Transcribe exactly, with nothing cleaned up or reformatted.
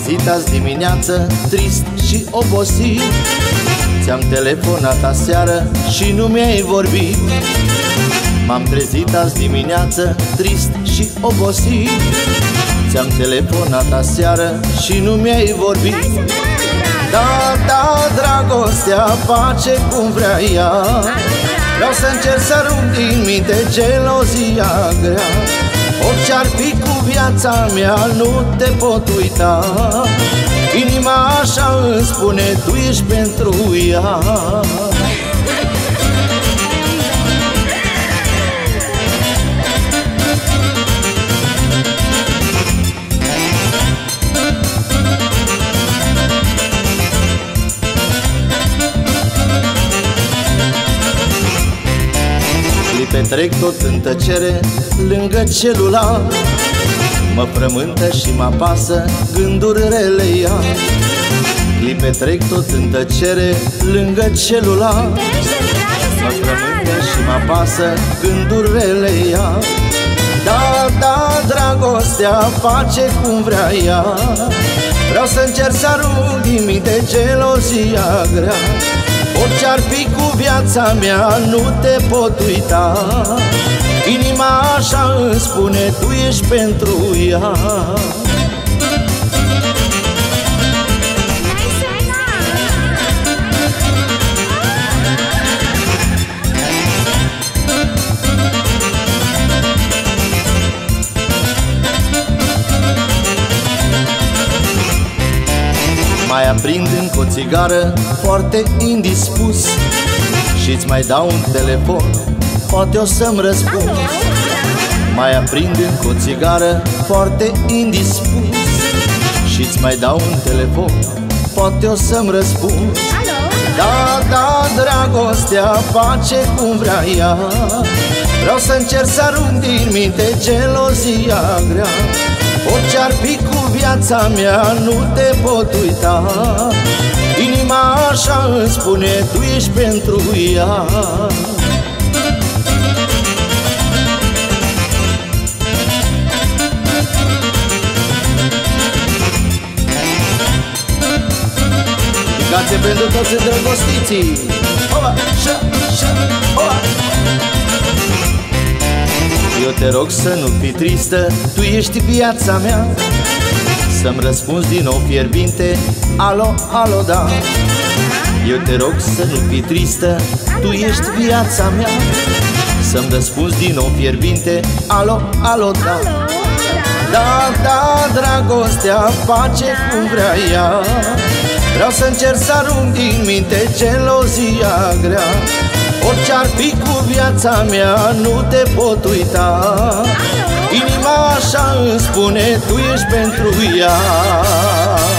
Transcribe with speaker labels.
Speaker 1: trezit azi dimineață, trist și obosit. Ți-am telefonat aseară și nu mi-ai vorbit. M-am trezit azi dimineață, trist și obosit. Ți-am telefonat aseară și nu mi-ai vorbit. Da, da, dragostea face cum vrea ea. Vreau să încerc să rup din minte gelozia grea. Orice-ar fi cu viața mea, nu te pot uita. Inima așa îmi spune, tu ești pentru ea. Clipe trec tot în tăcere lângă celular. Mă frământă și mă apasă gânduri rele ea. Clipe trec tot în tăcere lângă celular. Mă frământă și mă apasă gânduri rele ea. Da, da, dragostea face cum vrea ea. Vreau să încerc să arunc din minte gelozia grea. Orice-ar fi cu viața mea, nu te pot uita. Inima așa îmi spune, tu ești pentru ea. Mai aprind încă o țigară, foarte indispus, și-ți mai dau un telefon, poate o să-mi răspunzi. Mai aprind încă o țigară, foarte indispus, și-ți mai dau un telefon, poate o să-mi răspunzi. Da, da, dragostea face cum vrea ea. Vreau să încerc să arunc din minte gelozia grea. Orice-ar fi cu viața mea, nu te pot uita. Inima așa îmi spune, tu ești pentru ea. Dedicație pentru toți îndrăgostiții. Oa, șa, șa, oa. Eu te rog să nu fii tristă, tu ești viața mea. Să-mi răspunzi din nou fierbinte, alo, alo, da. Eu te rog să nu fii tristă, tu ești viața mea. Să-mi răspunzi din nou fierbinte, alo, alo, da. Da, da, dragostea face cum vrea ea. Vreau să încerc să arunc din minte gelozia grea. Orice-ar fi cu viața mea, nu te pot uita. Inima așa îmi spune, tu ești pentru ea.